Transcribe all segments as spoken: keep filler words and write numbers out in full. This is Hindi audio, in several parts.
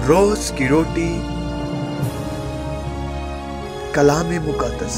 रोज की रोटी कलाम मुकद्दस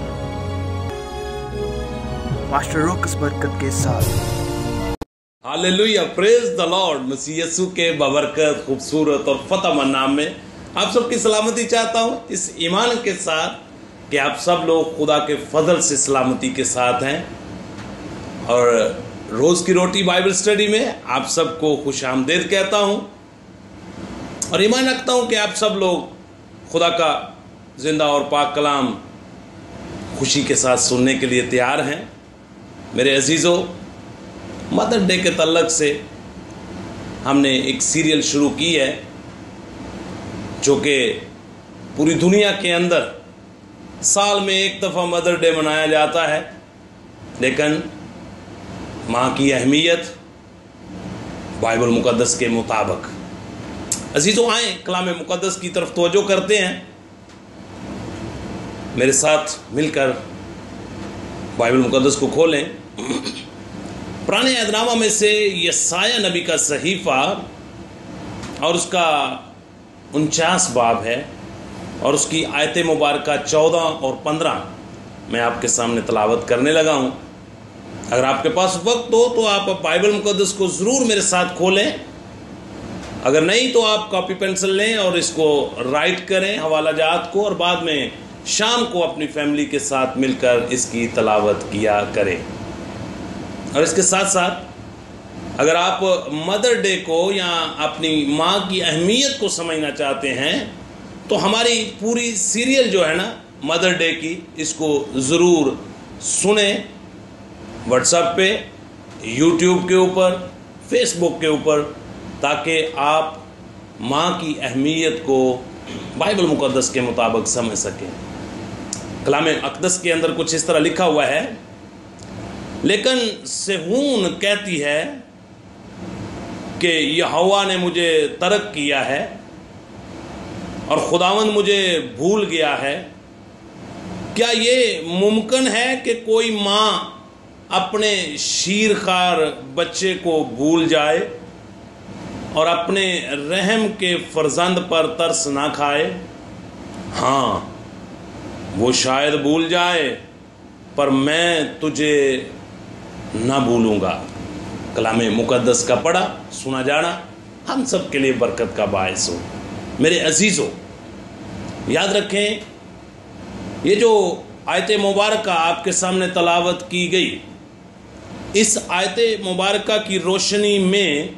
मास्टर रोकस बरकत के साथ। Hallelujah, praise the lord. मसीह यीशु के बबरकत खूबसूरत और फतेहमंद नाम में आप सबकी सलामती चाहता हूं, इस ईमान के साथ कि आप सब लोग खुदा के फजल से सलामती के साथ हैं। और रोज की रोटी बाइबल स्टडी में आप सबको खुश आमदेद कहता हूं और ईमान रखता हूं कि आप सब लोग खुदा का जिंदा और पाक कलाम खुशी के साथ सुनने के लिए तैयार हैं। मेरे अजीज़ों, मदर डे के तल्लक से हमने एक सीरियल शुरू की है जो कि पूरी दुनिया के अंदर साल में एक दफ़ा मदर डे मनाया जाता है, लेकिन माँ की अहमियत बाइबल मुकद्दस के मुताबिक। अजीज़ों, आए कलाम मुकद्दस की तरफ तवज्जो करते हैं। मेरे साथ मिलकर बाइबल मुकद्दस को खोलें। पुराने अहदनामा में से यशाया नबी का सहीफ़ा और उसका उनचास बाब है और उसकी आयत मुबारका चौदह और पंद्रह मैं आपके सामने तलावत करने लगा हूँ। अगर आपके पास वक्त हो तो आप बाइबल मुकद्दस को ज़रूर मेरे साथ खोलें, अगर नहीं तो आप कॉपी पेंसिल लें और इसको राइट करें हवाला जात को, और बाद में शाम को अपनी फैमिली के साथ मिलकर इसकी तलावत किया करें। और इसके साथ साथ अगर आप मदर डे को या अपनी माँ की अहमियत को समझना चाहते हैं तो हमारी पूरी सीरियल जो है ना मदर डे की, इसको ज़रूर सुने। व्हाट्सएप पे, यूट्यूब के ऊपर, फेसबुक के ऊपर, ताकि आप माँ की अहमियत को बाइबल मुकद्दस के मुताबिक समझ सकें। कलाम अक़दस के अंदर कुछ इस तरह लिखा हुआ है, लेकिन सेहून कहती है कि यहोवा ने मुझे तर्क किया है और खुदावंद मुझे भूल गया है। क्या ये मुमकिन है कि कोई माँ अपने शीरखार बच्चे को भूल जाए और अपने रहम के फर्जंद पर तरस ना खाए? हाँ, वो शायद भूल जाए, पर मैं तुझे ना भूलूंगा। कलाम मुकद्दस का पढ़ा सुना जाना हम सब के लिए बरकत का बायस हो। मेरे अजीज़ों, याद रखें, ये जो आयत मुबारक आपके सामने तलावत की गई, इस आयत मुबारक की रोशनी में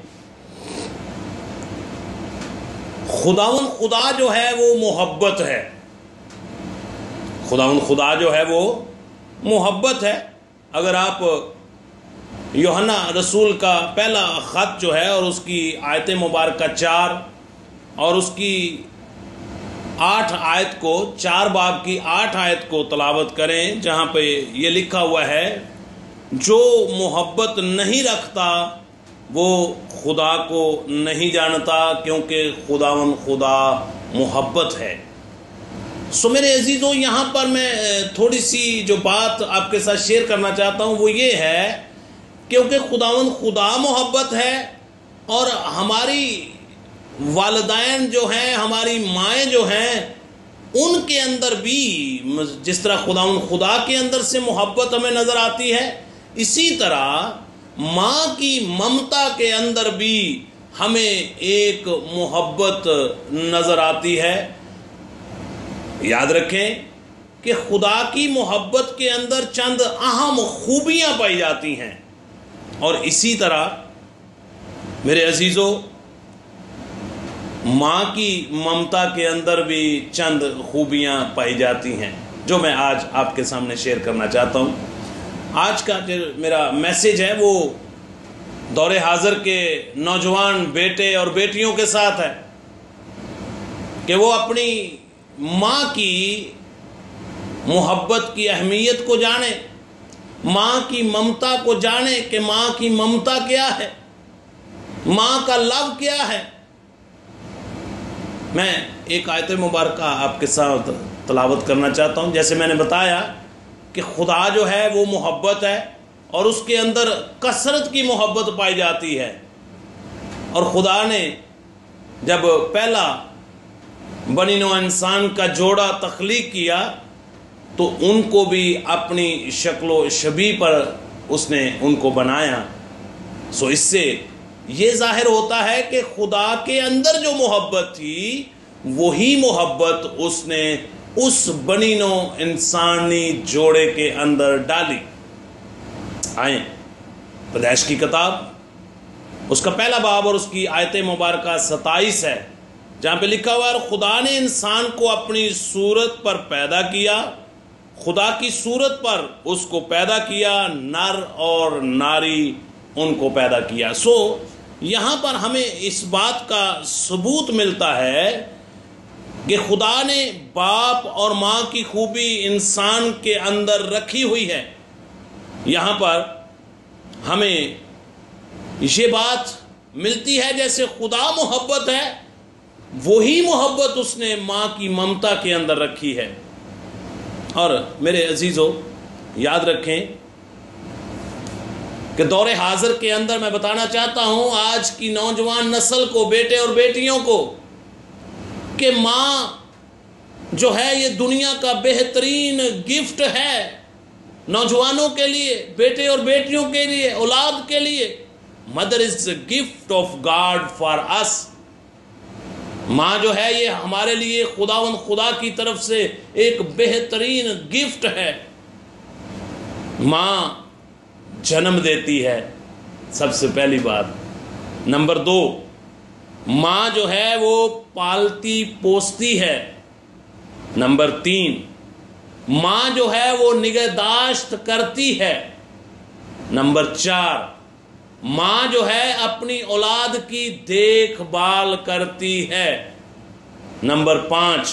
खुदावन खुदा जो है वो मोहब्बत है। खुदावन खुदा जो है वो मोहब्बत है। अगर आप यूहन्ना रसूल का पहला ख़त जो है और उसकी आयत मुबारक चार और उसकी आठ आयत को, चार बाब की आठ आयत को तलावत करें, जहाँ पे ये लिखा हुआ है, जो मोहब्बत नहीं रखता वो खुदा को नहीं जानता, क्योंकि खुदावन खुदा मोहब्बत है। सो मेरे अजीज़ों, यहाँ पर मैं थोड़ी सी जो बात आपके साथ शेयर करना चाहता हूँ वो ये है, क्योंकि खुदावन खुदा मोहब्बत है और हमारी वालिदैन जो हैं, हमारी माएँ जो हैं, उनके अंदर भी जिस तरह खुदावन खुदा के अंदर से मोहब्बत हमें नज़र आती है, इसी तरह माँ की ममता के अंदर भी हमें एक मोहब्बत नज़र आती है। याद रखें कि खुदा की मोहब्बत के अंदर चंद अहम खूबियाँ पाई जाती हैं, और इसी तरह मेरे अजीज़ों, माँ की ममता के अंदर भी चंद खूबियाँ पाई जाती हैं, जो मैं आज आपके सामने शेयर करना चाहता हूँ। आज का जो मेरा मैसेज है वो दौरे हाज़िर के नौजवान बेटे और बेटियों के साथ है कि वो अपनी माँ की मोहब्बत की अहमियत को जाने, माँ की ममता को जाने कि माँ की ममता क्या है, माँ का लव क्या है। मैं एक आयत मुबारक आपके साथ तलावत करना चाहता हूँ। जैसे मैंने बताया कि खुदा जो है वो मोहब्बत है और उसके अंदर कसरत की मोहब्बत पाई जाती है, और खुदा ने जब पहला बनी नौ इंसान का जोड़ा तख्लीक किया तो उनको भी अपनी शक्लो शबी पर उसने उनको बनाया। सो इससे ये जाहिर होता है कि खुदा के अंदर जो मोहब्बत थी वही मोहब्बत उसने उस बनी नौ इंसानी जोड़े के अंदर डाली। आए पैदाइश की किताब उसका पहला बाब और उसकी आयत मुबारक सताईस है, जहाँ पे लिखा हुआ है खुदा ने इंसान को अपनी सूरत पर पैदा किया, खुदा की सूरत पर उसको पैदा किया, नर और नारी उनको पैदा किया। सो यहाँ पर हमें इस बात का सबूत मिलता है कि खुदा ने बाप और माँ की खूबी इंसान के अंदर रखी हुई है। यहाँ पर हमें ये बात मिलती है जैसे खुदा मोहब्बत है, वही मोहब्बत उसने माँ की ममता के अंदर रखी है। और मेरे अजीज़ों, याद रखें कि दौरे हाजिर के अंदर मैं बताना चाहता हूँ आज की नौजवान नस्ल को, बेटे और बेटियों को, कि माँ जो है ये दुनिया का बेहतरीन गिफ्ट है नौजवानों के लिए, बेटे और बेटियों के लिए, औलाद के लिए। Mother is gift of God for us. माँ जो है ये हमारे लिए खुदा खुदा की तरफ से एक बेहतरीन गिफ्ट है। माँ जन्म देती है, सबसे पहली बात। नंबर दो, माँ जो है वो पालती पोसती है। नंबर तीन, माँ जो है वो निगहदाश्त करती है। नंबर चार, माँ जो है अपनी औलाद की देखभाल करती है। नंबर पाँच,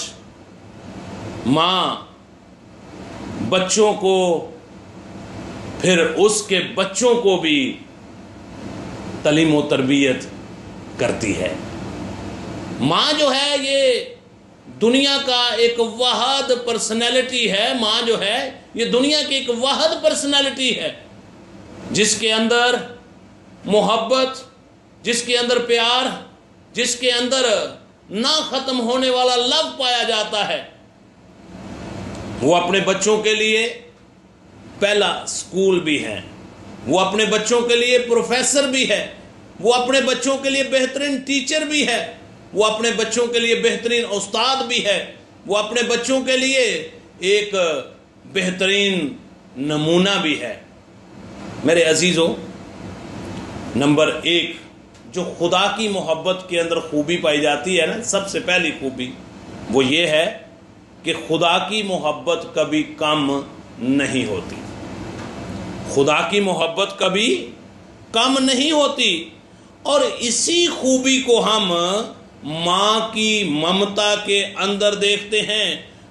माँ बच्चों को फिर उसके बच्चों को भी तालीम व तरबियत करती है। माँ जो है ये दुनिया का एक वाहद पर्सनैलिटी है। माँ जो है ये दुनिया की एक वाहद पर्सनैलिटी है जिसके अंदर मोहब्बत, जिसके अंदर प्यार, जिसके अंदर ना ख़त्म होने वाला लव पाया जाता है। वो अपने बच्चों के लिए पहला स्कूल भी है, वो अपने बच्चों के लिए प्रोफेसर भी है, वो अपने बच्चों के लिए बेहतरीन टीचर भी है, वो अपने बच्चों के लिए बेहतरीन उस्ताद भी है, वो अपने बच्चों के लिए एक बेहतरीन नमूना भी है। मेरे अजीज़ों, नंबर एक जो खुदा की मोहब्बत के अंदर खूबी पाई जाती है ना, सबसे पहली खूबी वो ये है कि खुदा की मोहब्बत कभी कम नहीं होती। खुदा की मोहब्बत कभी कम नहीं होती। और इसी खूबी को हम माँ की ममता के अंदर देखते हैं।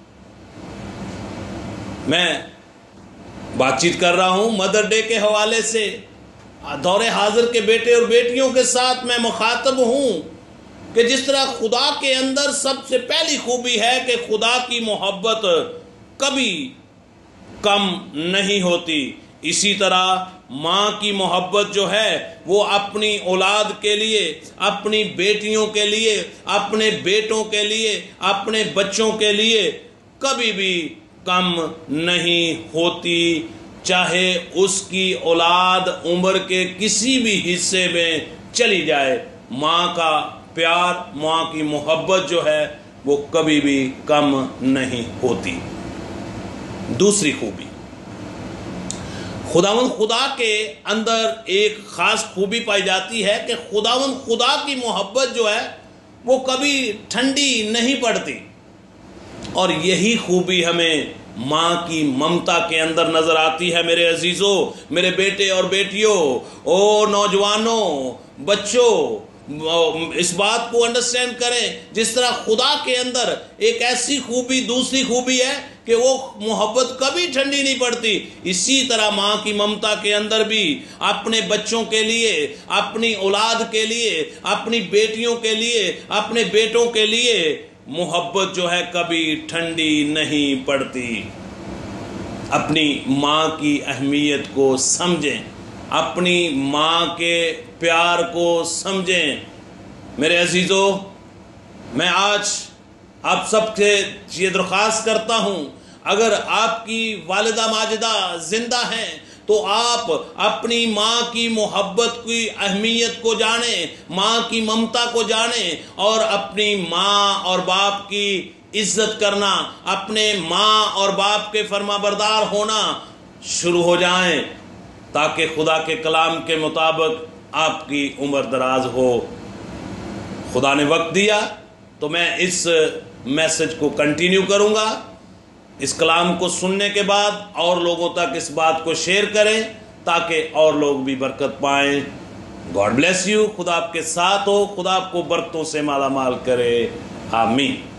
मैं बातचीत कर रहा हूँ मदर डे के हवाले से, दौरे हाजिर के बेटे और बेटियों के साथ मैं मुखातब हूँ कि जिस तरह खुदा के अंदर सबसे पहली खूबी है कि खुदा की मोहब्बत कभी कम नहीं होती, इसी तरह माँ की मोहब्बत जो है वो अपनी औलाद के लिए, अपनी बेटियों के लिए, अपने बेटों के लिए, अपने बच्चों के लिए कभी भी कम नहीं होती, चाहे उसकी औलाद उम्र के किसी भी हिस्से में चली जाए। माँ का प्यार, माँ की मोहब्बत जो है वो कभी भी कम नहीं होती। दूसरी खूबी, खुदावंद खुदा के अंदर एक ख़ास खूबी पाई जाती है कि खुदावंद खुदा की मोहब्बत जो है वो कभी ठंडी नहीं पड़ती। और यही खूबी हमें माँ की ममता के अंदर नज़र आती है। मेरे अजीज़ों, मेरे बेटे और बेटियों, ओ नौजवानों, बच्चों, इस बात को अंडरस्टैंड करें, जिस तरह खुदा के अंदर एक ऐसी खूबी, दूसरी खूबी है कि वो मोहब्बत कभी ठंडी नहीं पड़ती, इसी तरह माँ की ममता के अंदर भी अपने बच्चों के लिए, अपनी औलाद के लिए, अपनी बेटियों के लिए, अपने बेटों के लिए मोहब्बत जो है कभी ठंडी नहीं पड़ती। अपनी माँ की अहमियत को समझें, अपनी माँ के प्यार को समझें। मेरे अजीज़ों, मैं आज आप सबसे ये दरख्वास्त करता हूँ, अगर आपकी वालिदा माजिदा जिंदा हैं तो आप अपनी माँ की मोहब्बत की अहमियत को जानें, माँ की ममता को जानें और अपनी माँ और बाप की इज्जत करना, अपने माँ और बाप के फरमाबरदार होना शुरू हो जाएं, ताकि खुदा के कलाम के मुताबिक आपकी उम्र दराज हो। खुदा ने वक्त दिया तो मैं इस मैसेज को कंटिन्यू करूँगा। इस कलाम को सुनने के बाद और लोगों तक इस बात को शेयर करें ताकि और लोग भी बरकत पाएं। God bless you. खुदा आपके साथ हो, खुदा आपको बरकतों से माला माल करे। आमीन।